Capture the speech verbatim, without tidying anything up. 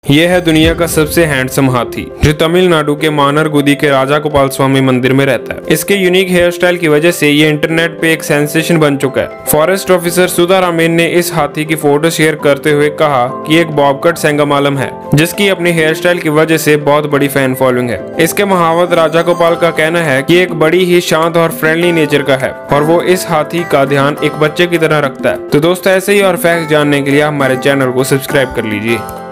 यह है दुनिया का सबसे हैंडसम हाथी जो तमिलनाडु के मानरगुदी के राजा गोपाल स्वामी मंदिर में रहता है। इसके यूनिक हेयर स्टाइल की वजह से ये इंटरनेट पे एक सेंसेशन बन चुका है। फॉरेस्ट ऑफिसर सुधा रामेन ने इस हाथी की फोटो शेयर करते हुए कहा कि एक बॉबकट सेंगामालम है जिसकी अपनी हेयर स्टाइल की वजह से बहुत बड़ी फैन फॉलोइंग है। इसके महावत राजा गोपाल का कहना है कि एक बड़ी ही शांत और फ्रेंडली नेचर का है और वो इस हाथी का ध्यान एक बच्चे की तरह रखता है। तो दोस्तों, ऐसे ही और फैक्ट जानने के लिए हमारे चैनल को सब्सक्राइब कर लीजिए।